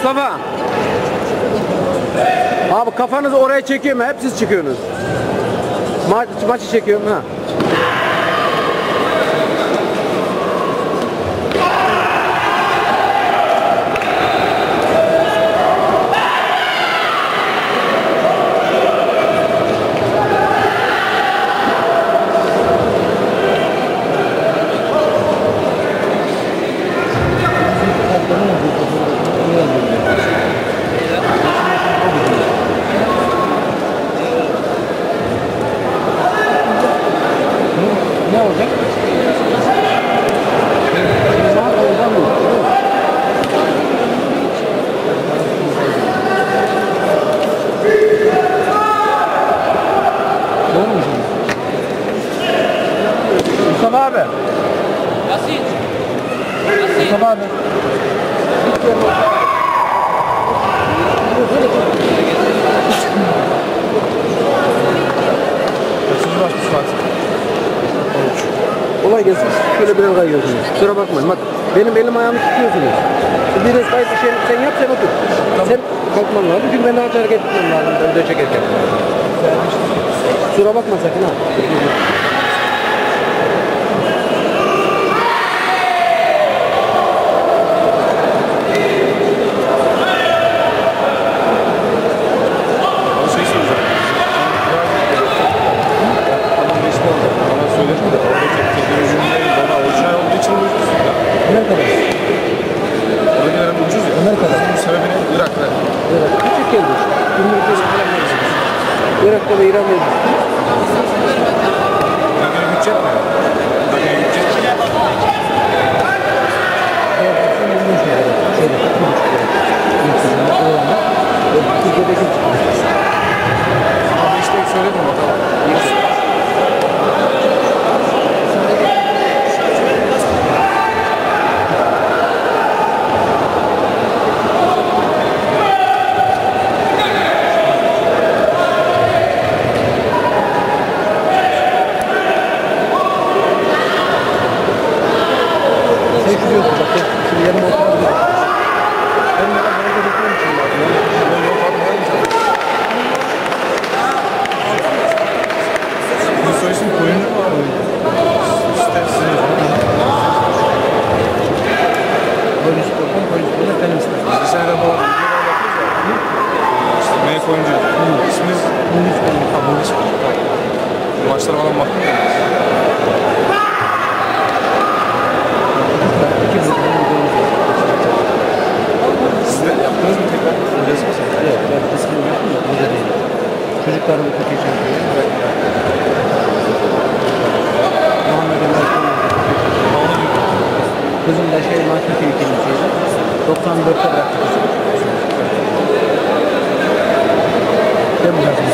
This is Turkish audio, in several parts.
Mustafa. Abi kafanızı oraya çekiyor mu? Hep siz çıkıyorsunuz. Maçı çekiyorum ha. Ne olacak? Mustafa abi. Mustafa abi. Kolay gelsin. Şöyle bir olay gördünüz. Kusura bakmayın. Bak benim elim ayağımı tutuyorsunuz. Biriniz kayıt bir şey sen yap sen otur. Tamam. Sen kalkman lazım. Çünkü ben daha hareket etmem lazım. Önde çekerken. Kusura bakma sakın ha. Küçük gelmiş. Irak'ta ve İran'da yetişti. Bugün bütçe mi? Bugün bütçe mi? Ama işte söyledim bakalım. İsminiz? Maçlara falan baktın mı? Siz de yaptınız mı tekrar? Evet, ben kısmını yaptım da burada değil. Çocuklarımı Türkiye şampiyonu. Kızım da Türkiye ikincisiydi. 94'te bıraktı kızım. Değil mi lazım?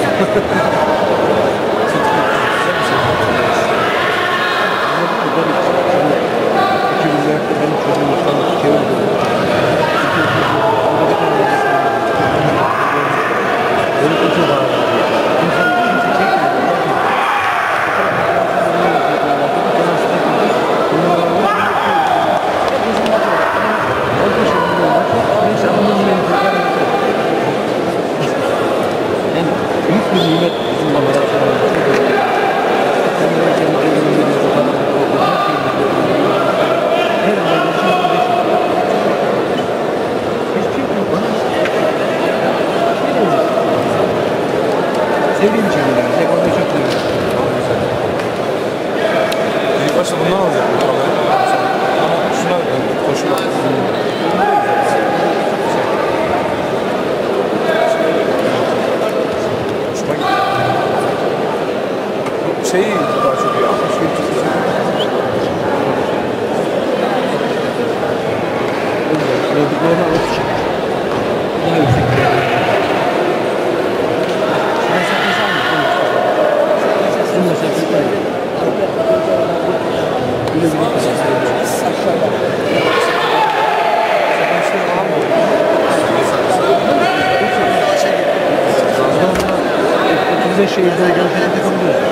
Benim çocuğum İstanbul'da çevirdi. Benim çocuğum var. Büyük bir nimet bizim babalar. Sevdiğim için böyle. Tek orada çok seviyorum. İlk başta bundan alacak. Ama şuna koşma. Hoşuma gitti. Şeyi daha çok iyi. 60 gün tutuyor. Normal olacak. Daha yüksek. Bize şehirde görüşene takılıyoruz.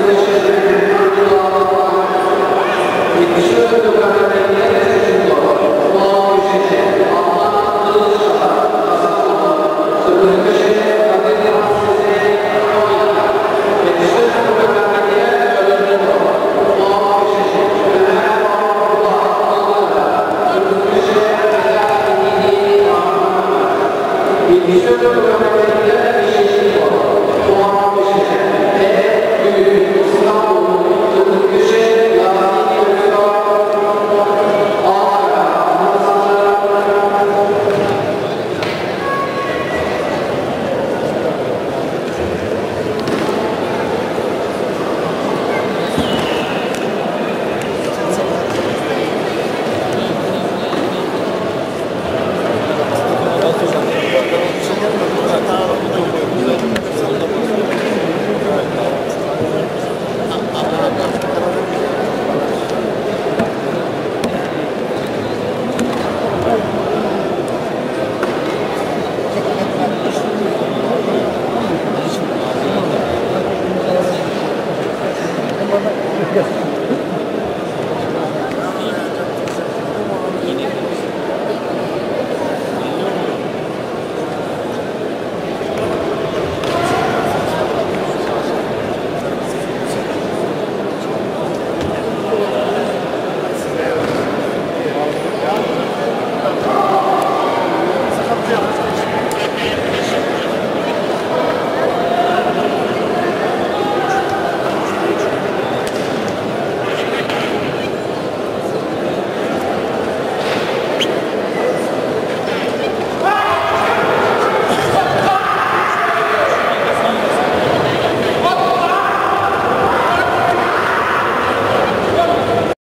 Yes.